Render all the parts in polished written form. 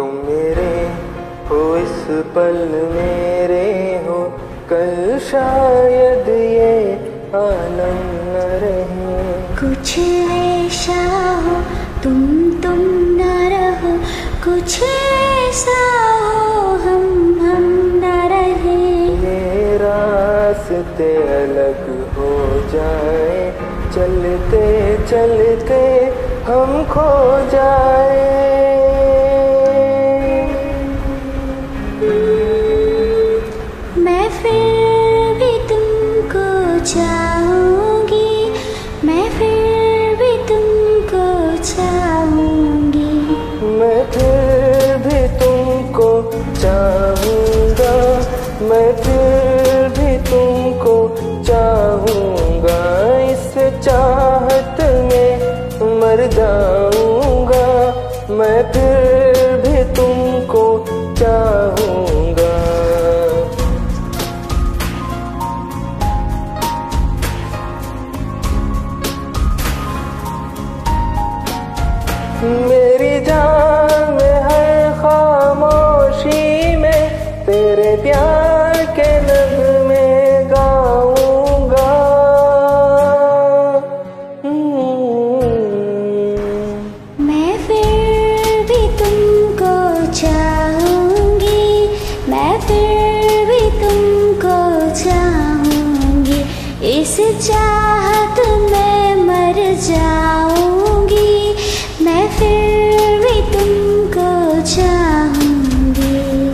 तुम मेरे हो इस पल मेरे हो, कल शायद ये आलम न रहे। कुछ ऐसा हो तुम न रहो, कुछ ऐसा हो हम न रहे। ये रास्ते अलग हो जाए, चलते चलते हम खो जाए। मैं फिर भी तुमको चाहूंगी, मैं फिर भी तुमको चाहूंगी। मैं फिर भी तुमको चाहूँगा, मैं फिर भी तुमको चाहूँगा। इस चाहत में मर जाऊँगा, मैं फिर भी तुमको चाहूँगा। मेरी जान में हर खामोशी में तेरे प्यार के नग़्मे गाऊंगा। मैं फिर भी तुमको चाहूंगी, मैं फिर भी तुमको चाहूंगी। इस चाहत में मर जाऊंगी, मैं फिर भी तुमको चाहूंगी।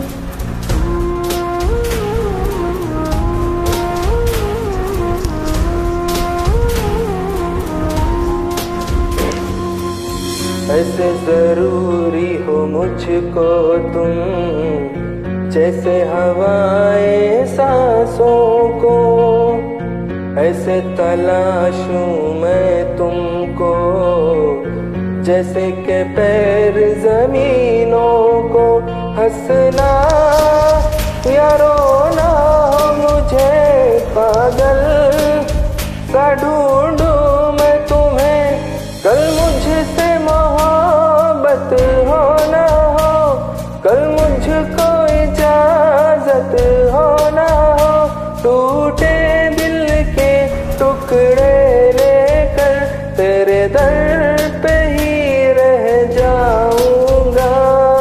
ऐसे जरूरी हो मुझको तुम, जैसे हवाएं सांसों को। ऐसे तलाशूं मैं तुमको, जैसे के पैर जमीनों को। हंसना या रोना मुझे पागल सा ढूंढूं मैं तुम्हें। कल मुझसे मोहब्बत हो ना हो, कल मुझको इजाजत हो ना हो। टूटे दिल के टुकड़े लेकर तेरे दर पे ही रह जाऊंगा।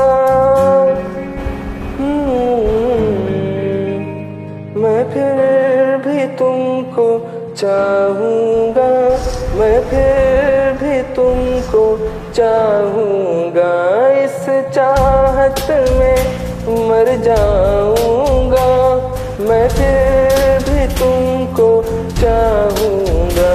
मैं फिर भी तुमको चाहूँगा, मैं फिर भी तुमको चाहूँगा। इस चाहत में मर जाऊँगा, मैं फिर भी तुमको चाहूँगा।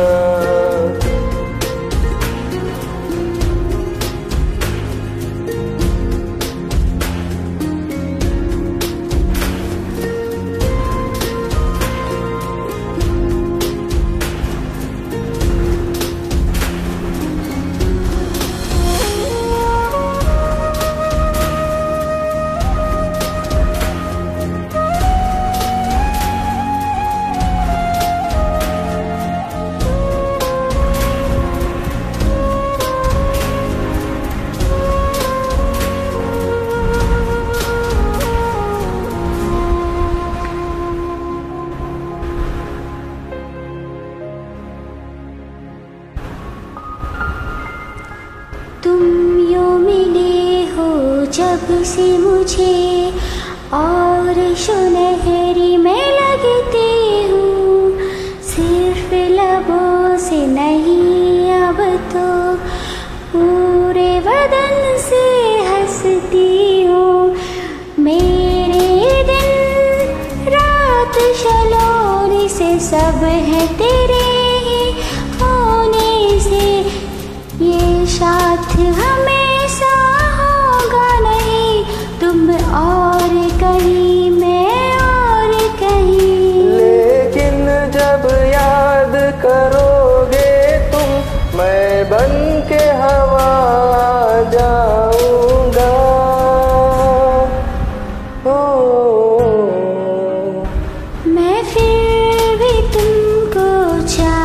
तुम यूं मिले हो जब से मुझे, और सुनहरी मैं लगती हूँ। सिर्फ लबों से नहीं अब तो पूरे बदन से हंसती हूँ। मेरे दिन रात शलोनी से सब है तेरे ही होने से। ये साथ हमेशा होगा नहीं, तुम और कहीं मैं और कहीं। लेकिन जब याद करोगे तुम, मैं बन के हवा जाऊंगा। मैं फिर भी तुमको चाहूंगी,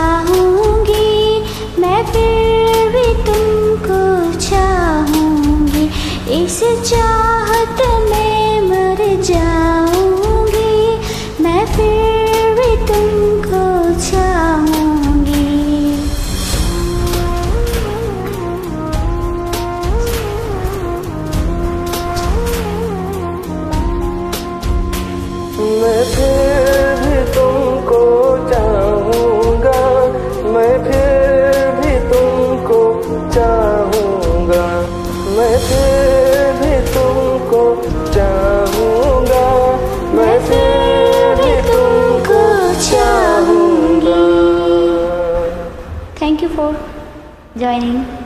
मैं फिर भी तुमको चाहूँगा, मैं फिर भी तुमको चाहूँगा। Thank you for joining.